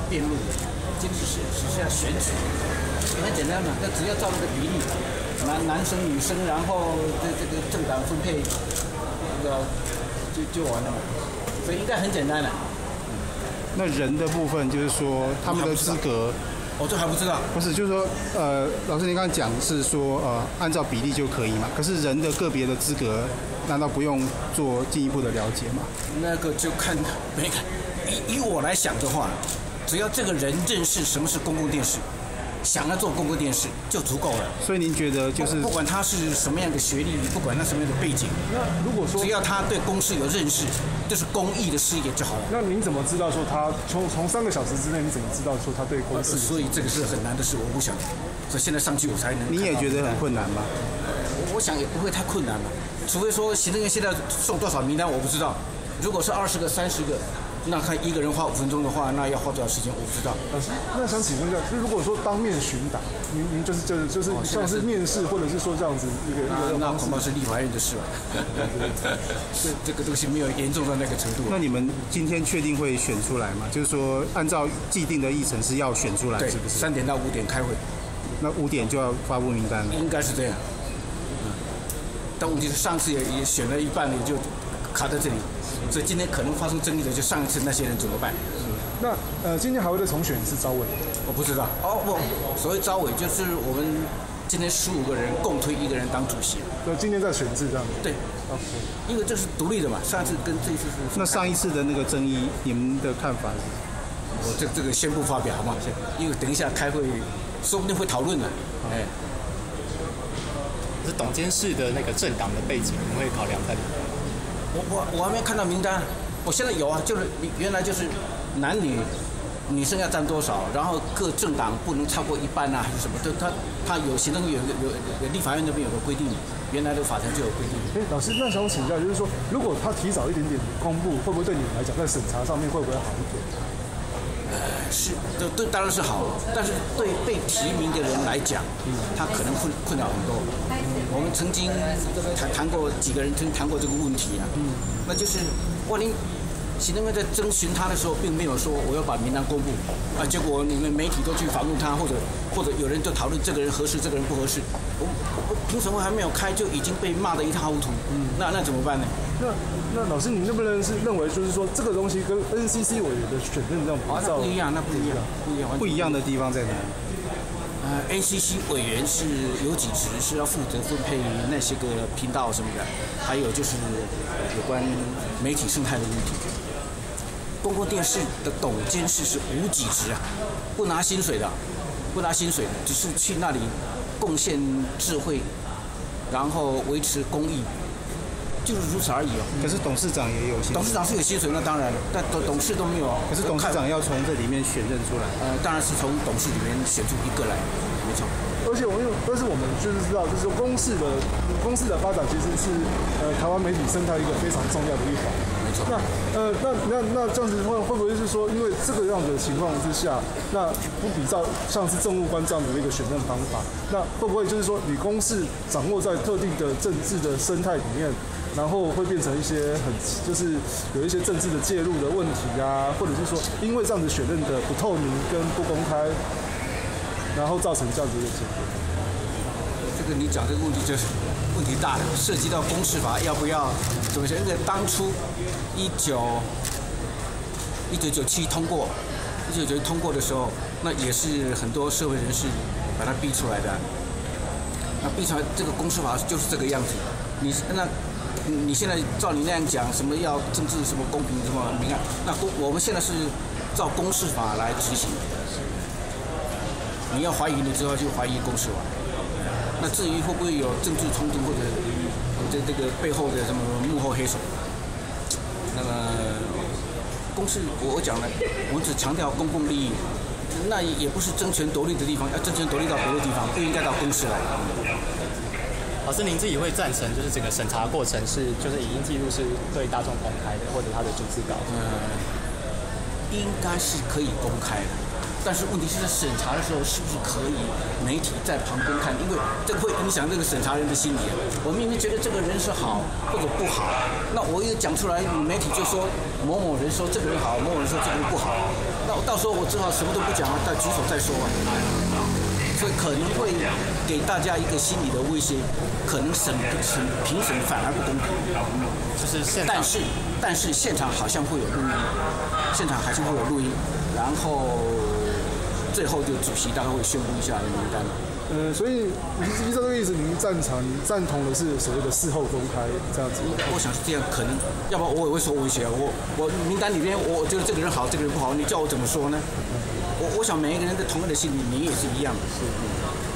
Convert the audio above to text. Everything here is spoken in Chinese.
辩论，今天是要选举，也很简单嘛，那只要照那个比例，男生女生，然后这个政党分配，那个就完了嘛，所以应该很简单的。 那人的部分就是说他们的资格。 我这还不知道， 不是，就是说，老师您刚刚讲是说，按照比例就可以嘛？可是人的个别的资格，难道不用做进一步的了解吗？ 那个就看没看，以我来想的话，只要这个人认识什么是公共电视，想要做公共电视就足够了。 所以您觉得就是不管他是什么样的学历，不管他什么样的背景， 那如果说只要他对公视有认识，就是公益的事业就好了。 那您怎么知道说他从3个小时之内，你怎么知道说他对公视？ 所以这个是很难的事，我不想。所以现在上去我才能。 你也觉得很困难吗？ 我想也不会太困难嘛，除非说行政院现在送多少名单我不知道。如果是20个、30个。那看一个人花5分钟的话，那要花多少时间？我不知道。 那想请问一下，就如果说当面询答，您就是像是面试，或者是说这样子一个那恐怕是立法院的事了。这个东西没有严重到那个程度。 那你们今天确定会选出来吗？就是说，按照既定的议程是要选出来，是不是 ？3点到5点开会。 那5点就要发布名单了。 应该是这样。但问题是上次也选了一半，也就卡在这里。所以今天可能发生争议的，就上一次那些人怎么办？ 那今天还会再重选一次招委？ 我不知道。所谓招委就是我们今天15个人共推1个人当主席。 就今天再选制这样子。 对。因为这是独立的嘛，上次跟这一次是。 那上一次的那个争议，你们的看法是？ 我这个先不发表好吗？因为等一下开会，说不定会讨论的。哎。 是董监事的那个政党的背景，你会考量在里面？ 我还没看到名单，我现在有啊，就是原来就是男女生要占多少，然后各政党不能超过1半啊，还是什么？他有行政院有立法院那边有个规定，原来的法条就有规定。 老师，那想请教，就是说，如果他提早一点点公布，会不会对你们来讲，在审查上面会不会好一点？ 是，对，当然是好，但是对被提名的人来讲，他可能困扰很多。我们曾经谈过几个人曾谈过这个问题啊，那就是万一行政院在征询他的时候，并没有说我要把名单公布啊，结果你们媒体都去访问他，或者有人就讨论这个人合适，这个人不合适，我评审会还没有开就已经被骂得一塌糊涂，那怎么办呢？ 那老师，你认不认为就是说这个东西跟 NCC 委员的选任这样不一样， 不一样的地方在哪里 ？NCC 委员是有几职，是要负责分配那些个频道什么的，还有就是有关媒体生态的问题。公共电视的董监事是无给职啊，不拿薪水的，只是去那里贡献智慧，然后维持公益。就是如此而已哦。 可是董事长也有薪水。 董事长是有薪水，那当然了，但董事都没有。 可是董事长要从这里面选任出来。 当然是从董事里面选出1个来，没错。 而且我们就是知道，就是公视的发展其实是台湾媒体生态一个非常重要的一环。 没错。 那这样子会不会是说，因为这个样的情况之下，那不比照像是政务官这样的一个选任方法，那会不会就是说，你公视掌握在特定的政治的生态里面？然后会变成一些就是有一些政治的介入的问题啊，或者是说因为这样子选任的不透明跟不公开，然后造成这样子的结果。 这个你讲这个问题就是问题大了，涉及到公示法要不要怎么讲？因为当初1997通过，1997通过的时候，那也是很多社会人士把它逼出来的。那逼出来这个公示法就是这个样子，你现在照你那样讲，什么要政治什么公平什么明暗，那我们现在是照公示法来执行。你要怀疑，你只好去怀疑公示法。那至于会不会有政治冲突或者这个背后的什么幕后黑手，那么公示我讲了，我们只强调公共利益，那也不是争权夺利的地方，要争权夺利到别的地方，不应该到公示来。 老师，您自己会赞成就是整个审查过程就是影音记录是对大众公开的，或者它的逐字稿？ 应该是可以公开的，但是问题是在审查的时候是不是可以媒体在旁边看？因为这个会影响这个审查人的心理。我明明觉得这个人是好或者不好，那我一讲出来，媒体就说某某人说这个人好，某某人说这个人不好，那到时候我只好什么都不讲了，再举手再说啊。所以可能会给大家一个心理的威胁，可能评审反而不公平。 就是现场， 但是现场好像会有录音，然后最后就主席大概会宣布一下名单。 所以依照这个意思，您赞同的是所谓的事后公开这样子？ 我想是这样，可能，要不然我也会说威胁。我名单里面，我觉得这个人好，这个人不好，你叫我怎么说呢？我想每一个人的同样的心理，你也是一样的。